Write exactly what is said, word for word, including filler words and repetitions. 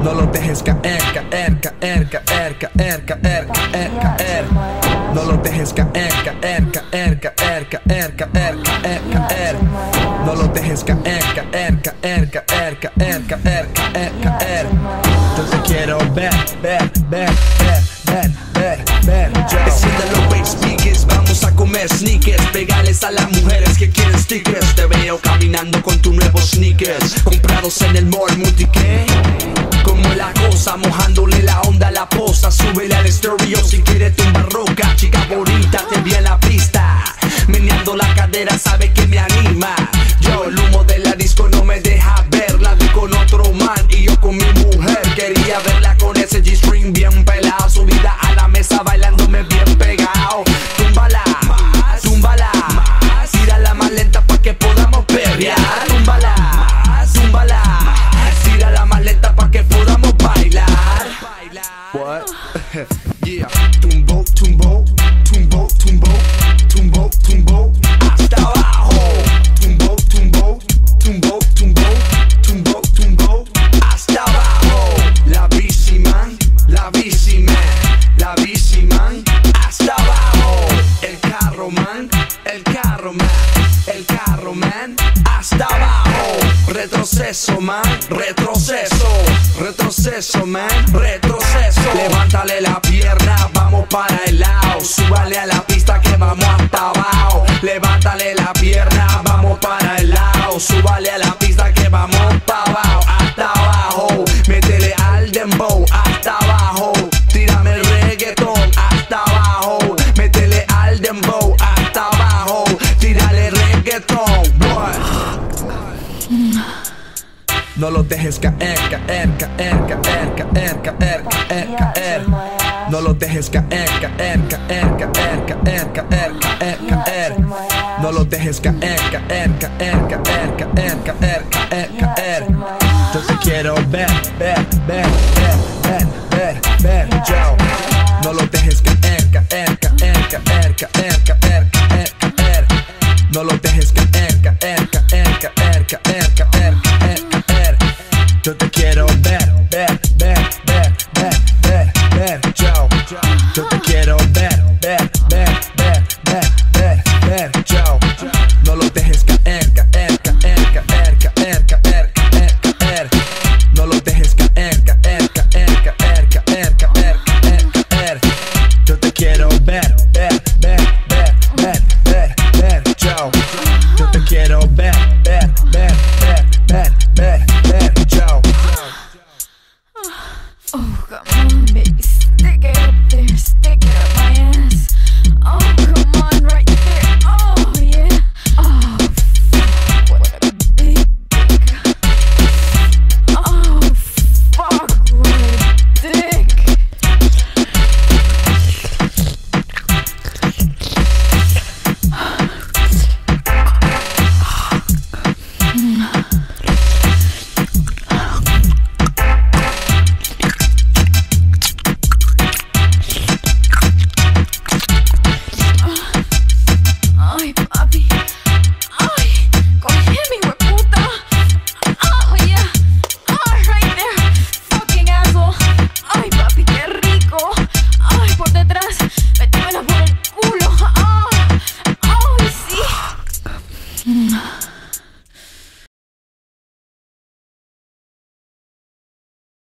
No lo dejes caer, caer, caer, caer, caer, caer, caer, caer. No lo dejes caer, caer, caer, caer, caer, caer, caer, caer. No lo dejes caer, caer, caer, caer, caer, caer, caer, caer. Yo te quiero ver, ver, ver, ver, ver, ver, ver. Enciende los bass speakers, vamos a comer sneakers. Pegales a las mujeres que quieren stickers. Te veo caminando con tus nuevos sneakers, comprados en el mall multi-K. Como la cosa, mojándole la onda a la posa. Súbele al estéreo si quieres tumbar roca. Chica bonita, te vi en la pista, meneando la cadera, sabe que me anima. Yo, el humo de la disco no me deja ver. La vi con otro man y yo con mi mujer. Quería verla con ese G-string bien pelado, subida a la mesa bailándome bien pegado. Túmbala, túmbala, tira la más lenta pa' que podamos perrear. Túmbala, túmbala, tira la más lenta pa' que podamos bailar. What? Yeah, tumbo, tumbo, tumbo, tumbo, tumbo, tumbo, hasta abajo. Tumbo, tumbo, tumbo, tumbo, tumbo, tumbo, hasta abajo. La bici man, la bici man, la bici man, hasta abajo. El carro man, el carro man, el carro man, hasta abajo. Retroceso man, retroceso, retroceso man, retroceso. Levántale la pierna, vamos para el lado. Súbale a la pista que vamos hasta abajo. Levántale la pierna, vamos para el lado. Súbale a la pista que vamos para abajo, hasta abajo. Métele al dembow, hasta abajo. Tírame el reggaetón, hasta abajo. Métele al dembow, hasta abajo. Tírale reggaetón, boy. No lo dejes caer, caer, caer, caer, caer, caer, caer, caer. No lo dejes caer, caer, caer, caer, caer, caer, caer, caer. No lo dejes caer, caer, caer, caer, caer, caer, caer, caer. Yo te quiero ver, ver, ver, ver, ver, ver, ver, yo. No lo dejes caer, caer, caer, caer, caer, caer, caer, caer. No lo dejes caer, caer, caer, caer, caer, caer, caer, caer. Yo te quiero ver, ver, ver, ver.